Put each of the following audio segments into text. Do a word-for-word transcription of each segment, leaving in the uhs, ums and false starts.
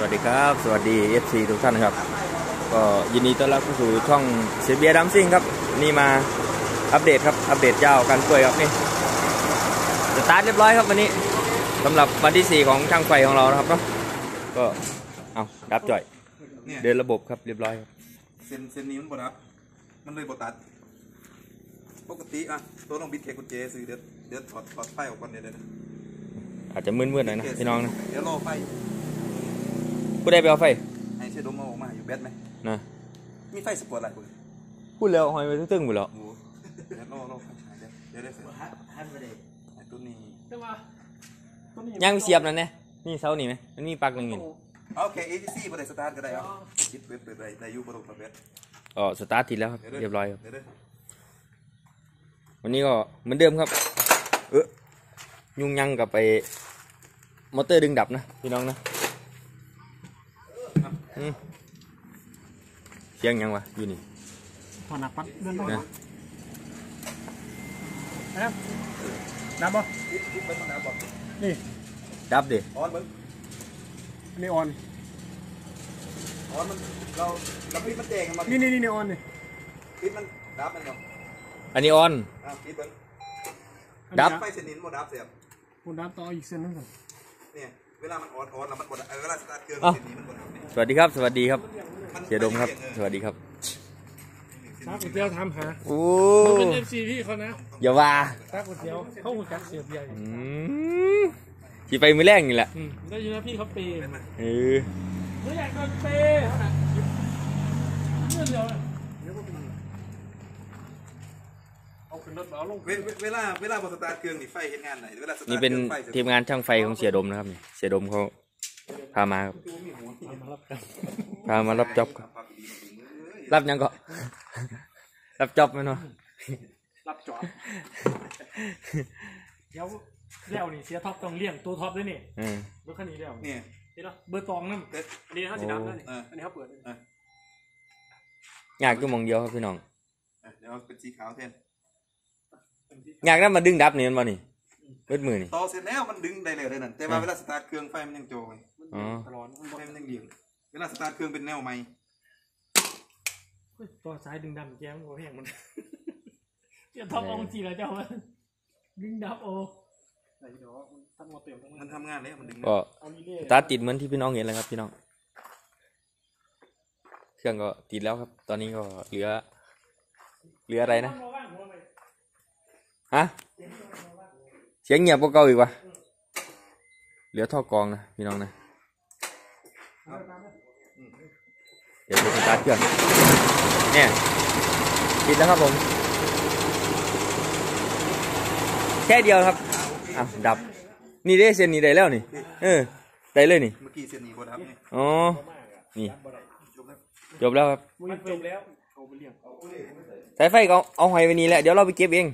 วัสดีครับสวัสดี เอฟ ซี ทุกท่านครับก็ยินดีต้อนรับเข้าสู่ช่องเสียเบียร์ดัมซิ่งครับนี่มาอัปเดตครับอัปเดตเจ้ากันกล้วยครับนี่สตาร์ทเรียบร้อยครับวันนี้สำหรับวันที่สี่ของช่างไฟของเรานะครับเนาะก็เอาดับจ่อยเดินระบบครับเรียบร้อยครับเส้นเส้นนี้มันบดดับมันเลยบดตัดปกติอ่ะตัวต้องบิดแค่กุญแจซื้อเดี๋ยวเดี๋ยวถอดถอดไฟออกก่อนเดี๋ยวนะอาจจะมืดๆหน่อยนะพี่น้องนะเดี๋ยวรอไฟผู้ใดไปเอาไฟไอ้เชดมเอาออกมาอยู่แบตไหมนะมีไฟสปอร์ตอะไรคุณพูดแล้วหอยไปตึ้งๆหมดแล้วเดี๋ยวรอรอไฟฉายเดี๋ยวเดี๋ยวได้เสร็จฮันไปเลยไอ้ตัวนี้ย่างเสียบนั่นเนี่ยนี่เสานี่ไหมมันมีปลั๊กหนึ่งอยู่โอเค เอ ที ซี บริสตาร์ทก็ได้เอาคิดเว็บเปิดได้ได้ยูบริษัทเว็บอ๋อสตาร์ทติดแล้วครับเรียบร้อยครับวันนี้ก็เหมือนเดิมครับเออยุ่งยังกับไปมอเตอร์ดึงดับนะพี่น้องนะเสียงยังวะอยู่นี่พอหนักปั๊บเดินไปนะดับบ่นี่ดับดิออนมึงนี่ออนออนมันเราเราพิดมันแจงมานี่นี่นี่ออนนี่พิดมันดับมันเหรออันนี้ออนอ่ะพิดมันดับไฟเส้นนี้มันดับเสียบมันดับต่ออีกเส้นนึงกันเนี่ยเวลามันออนออนแล้วมันกดเวลาสตาร์ทเครื่องเส้นนี้มันกดสวัสดีครับสวัสดีครับเสียดมครับสวัสดีครับตาก๋วยเตี๋ยวทำหาโอ้มันเป็นเอฟซีพี่เขานะอย่าว่าตาก๋วยเตี๋ยวเขาหุ่นจักเสียบใหญ่ที่ไปมือแรกนี่แหละได้ยินนะพี่เขาเปย์เออไม่อยากโดนเปย์เขาหนักเรื่องเดียวเอาขึ้นรถเอาลงเวลาเวลาบนสตาร์ทเครื่องนี่ไฟเห็นงานไหนเวลาสตาร์ทนี่เป็นทีมงานช่างไฟของเสียดมนะครับเสียดมเขาพามาครับพามารับจ็อบครับรับยังก็รับจ็อบไหมเนาะรับจ็อบเดี๋ยวเลี้ยวนี่เสียท็อปต้องเลี้ยงตัวท็อปด้วยนี่รถคันนี้เลี้ยวนี่เห็นไหมเบอร์ตองนั่นอันนี้เขาสีดำนั่นอันนี้เขาเปิดอยากก็มองเดียวครับพี่น้องเดี๋ยวเป็นสีขาวแทนอยากได้มาดึงดับนี่มันบ่นี่เปิดมือนี่ต่อเสร็จแล้วมันดึงได้เลยเลยนั่นแต่ว่าเวลาสตาร์ทเครื่องไฟมันยังโจยอ๋อตลอดไฟมันยังเดี่ยวเวลาสตาร์ทเครื่องเป็นแนวใหม่ตัวซ้ายดึงดับแก้มโอ้แห้งมันจะท็อปองจีแล้วเจ้ามันดึงดับโอ้มันทำงานแล้วมันดึงก็สตาร์ทติดเหมือนที่พี่น้องเห็นเลยครับพี่น้องเครื่องก็ติดแล้วครับตอนนี้ก็เหลือเหลืออะไรนะฮะเสียงเงียบกว่าเก่าอีกวะเหลือท่อกองนะพี่น้องนะเดี๋ยวจะสตาร์ทเครื่องเนี่ยติดแล้วครับผมแค่เดียวครับอ่ะดับนี่ได้เส้นนี้ได้แล้วนี่เออได้เลยนี่เมื่อกี้เส้นนี้บดครับนี่อ๋อนี่จบแล้วครับจบแล้วสายไฟก็เอาหอยไปนี่แหละเดี๋ยวเราไปเก็บเอง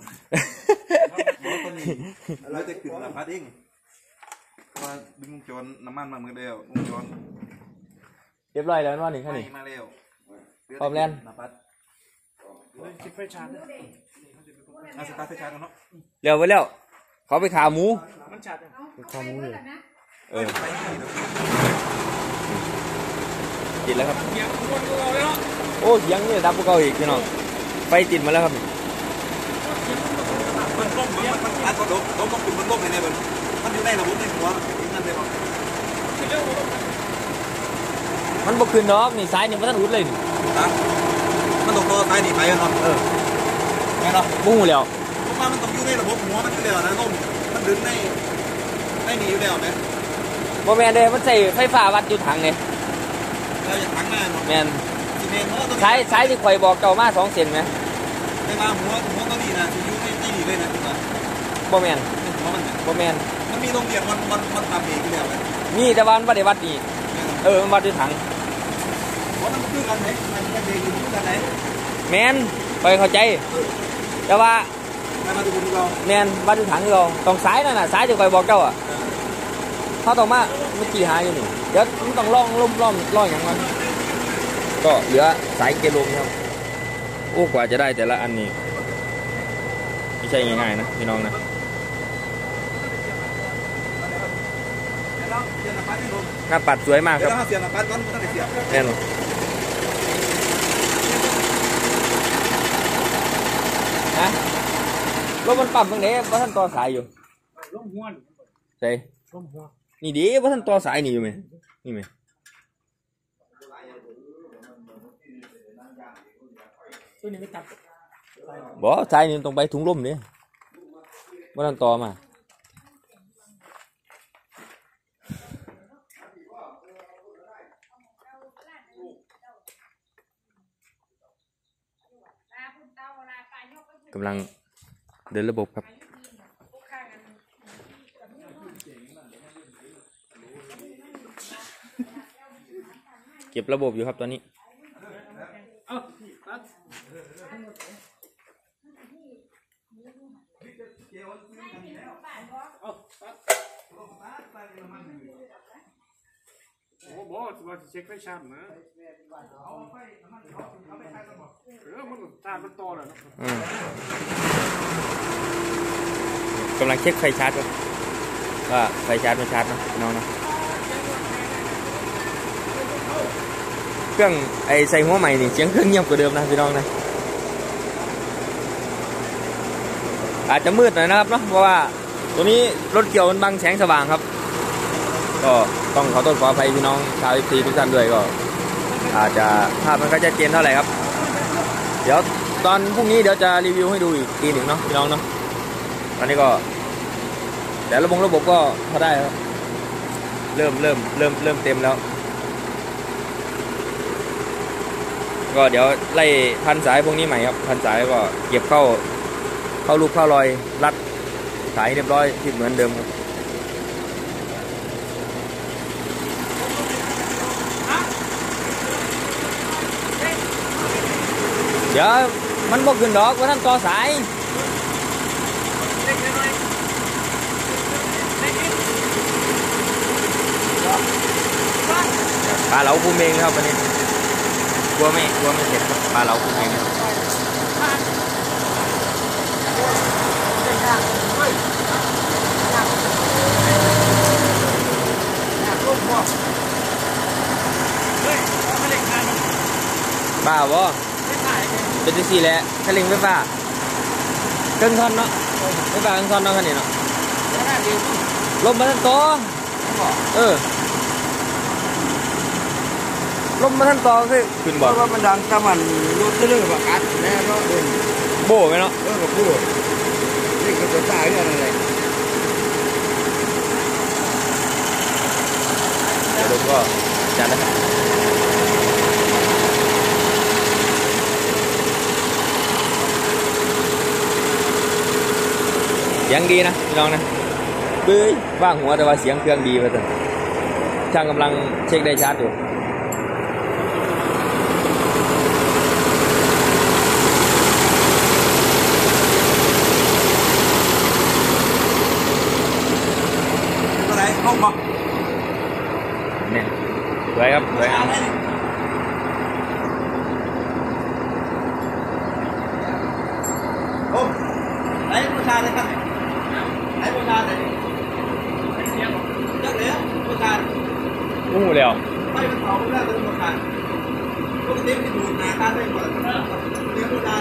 เราจะขึ้นน้ำพัดเองมาดึงจนน้ำมันมาเมื่อเดียวดึงจนเรียบร้อยแล้วว่าหนึ่งแค่นี้มาเร็วพร้อมแล้วน้ำพัดไฟชาร์จอาสตาร์ทไฟชาร์จเนาะเร็วไปแล้วเขาไปขาหมูมันชาร์จขาหมูเลยเออติดแล้วครับโอ้ยังนี่ดับพวกเขาอีกพี่น้องไฟติดมาแล้วครับมันต้มมันมันอัดก็ดมดมต้องขึ้นมันต้มในในมันมันอยู่ในระบบในหัวนั่นเลยมั้งมันบกขึ้นดอกนี่ซ้ายนี่มันต้องอุดเลยนะมันต้องตัวซ้ายนี่ไปเนาะเออไงเนาะบู๊แล้วเพราะว่ามันต้องอยู่ในระบบหัวมันอยู่แล้วนะต้มมันดึงในในนี้อยู่แล้วไหมโมแมนเลยมันใส่ไฟฟ้าวัดอยู่ถังเลยเราจะถังแม่แมนใช้ใช้ที่ข่อยบอกเก่ามาสองเซนไหมไม่มาหัวหัวก็ดีนะอยู่ในที่นี่เลยนะโมแมนโมแมนมันมีโรงเรียนมันมันมันทำเองอยู่แล้วเลยนี่แต่ว่ามันไม่ได้วัดนี่เออมันวัดอยู่ถังว่ามันคือกันไหนมันเป็นเองอยู่กันไหนแมนไปเข้าใจแต่ว่าแมนวัดอยู่ถังเราตรงซ้ายนั่นน่ะซ้ายที่ข่อยบอกเก่าอ่ะเขาต้องมาเมื่อกี้หาอยู่นี่เดี๋ยวมันต้องล่องล่มล่อมล่องอย่างมันก็เหลือสายเกลมครับโอ้กว่าจะได้แต่ละอันนี้ไม่ใช่ง่ายๆนะพี่น้องนะเดี๋ยวเราเดี๋ยวเราไปหน้าปัดสวยมากครับเดี๋ยวเราเสียบหน้าปัดก่อนต้องได้เสียบแน่นอนนะรถมันปั๊มตรงไหนว่าท่านต่อสายอยู่ล้มหัวใช่ล้มหัวนี่ดีว่าท่านต่อสายนี่อยู่ไหมนี่ไหมตัวนี้ไม่ตัดบ่สายนี่ตรงไปถุงลมเนี่ยว่าท่านต่อมากำลังเดินระบบครับเก็บระบบอยู่ครับตอนนี้โอ้โหว่าจะเช็คไฟชาร์จนะเออมันชาร์จมันต่อเลยนะกำลังเช็คไฟชาร์จครับว่าไฟชาร์จไม่ชาร์จนะน้องนะเครื่องไอใส่หัวใหม่นี่เสียงเครื่องเงียบกว่าเดิมนะพี่น้องนะอาจจะมืดหน่อยนะครับเนาะเพราะว่าตัวนี้รถเกี่ยวมันบังแสงสว่างครับก็ต้องขอโทษขออภัยพี่น้องชาวอีพีทุกท่านด้วยก็อาจจะภาพมันก็จะเจนเท่าไหร่ครับเดี๋ยวตอนพรุ่งนี้เดี๋ยวจะรีวิวให้ดูอีกทีหนึ่งเนาะพี่น้องเนาะตอนนี้ก็แต่ระบบระบบก็พอได้ครับเริ่มเริ่มเริ่มเริ่มเต็มแล้วก็เดี๋ยวไล่พันสายพวกนี้ใหม่ครับพันสายก็เก็บเข้าเข้าลูกเข้ารอยรัดสายเรียบร้อยที่เหมือนเดิมครับเดี๋ยวมันบอกขึ้นดอกว่าท่านต่อสายปลาเหลาคูเมงครับวันนี้กลัวไม่กลัวไม่เสร็จครับปลาเหลาคูเมงบ้าวะเป็นที่สี่แหละทะเลงไฟฟ้าเครื่องทอนเนาะไฟฟ้าเครื่องทอนเนาะคันนี้เนาะลมมาทั้งตัวเออลมมาทั้งตัวคือขึ้นบ่ว่ามันดังตะมันรถเรื่องประกัดแน่เนาะเดินโบ้ไหมเนาะเออกับผู้นี่ก็จะตายเนี่ยอะไรเดี๋ยวลมก็จัดนะครับเสียงดีนะพี่น้องนะเบ้ยว่างหัวแต่ว่าเสียงเครื่องดีไปเถอะช่างกำลังเช็คได้ชาร์จอยู่ตัวไหนห้องบ่เนี่ยสวยครับสวยโอ้ไหนผู้ชายเลยครับไหนผู้ชายไหนเยอะเลยผู้ชายอู้หูแล้วไม่เป็นเผาไม่ได้เป็นผู้ชายปกติมันดูหน้าตาได้ก่อนเรียกผู้ชาย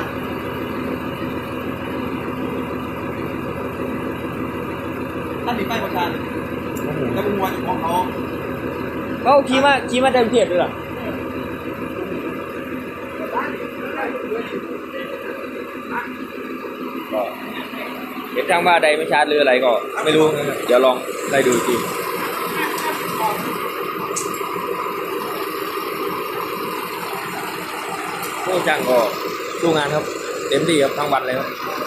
ท่านมีป้ายผู้ชายแล้วบุญวันของเขาเขาขี่มาขี่มาเดินเพียบเลยเหรอเห็นทางบ้านใดไม่ชาร์จหรืออะไรก็ไม่รู้เดี๋ยวลองไล่ดูทีผู้จ้างก็สู้งานครับเต็มที่ครับทั้งวันเลยครับ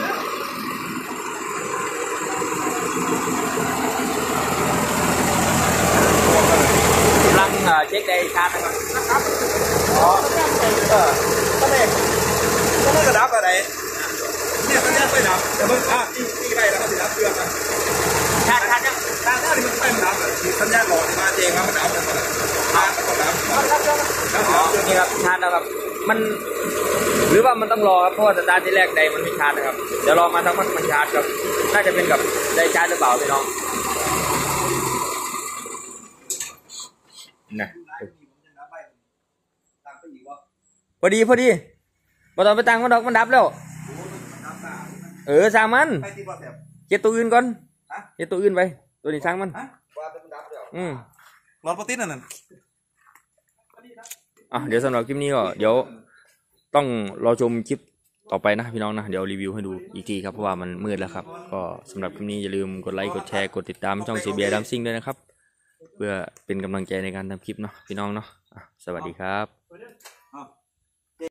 กำลังเช็คได้ชาร์จนะครับอ๋อเออก็เลยก็เลยกระดับอะไรเนี่ยก็เนี่ยไปดับแต่เมื่ออ่ะที่ที่ไปแล้วก็ติดดับเครื่องอ่ะชาร์จชาร์จยังชาร์จถ้าที่มันไปมันดับที่สัญญาณหลอดมาเองครับมันดับมันดับชาร์จก็ดับอ๋อนี่ครับชาร์จแล้วครับมันหรือว่ามันต้องรอครับเพราะว่าสตาร์ทที่แรกใดมันไม่ชาร์จนะครับเดี๋ยวรอมาทั้งมันมันชาร์จครับน่าจะเป็นกับได้ชาร์จหรือเปล่าพี่น้องนะพอดีพอดีบ่ต้องไปตั้งมันดอกมันดับแล้วเออสร้างมันเก็บตัวอื่นก่อนเก็บตัวอื่นไปตัวนี้สร้างมันอืมรถปติดนั่นน่ะอ่ะเดี๋ยวสำหรับคลิปนี้ก็เดี๋ยวต้องรอชมคลิปต่อไปนะพี่น้องนะเดี๋ยวรีวิวให้ดูอีกทีครับเพราะว่ามันมืดแล้วครับก็สำหรับคลิปนี้อย่าลืมกดไลค์กดแชร์กดติดตามช่อง ซี บี ไอ ดัมซิ่งด้วยนะครับเพื่อเป็นกำลังใจในการทำคลิปเนาะพี่น้องเนาะอ่ะสวัสดีครับ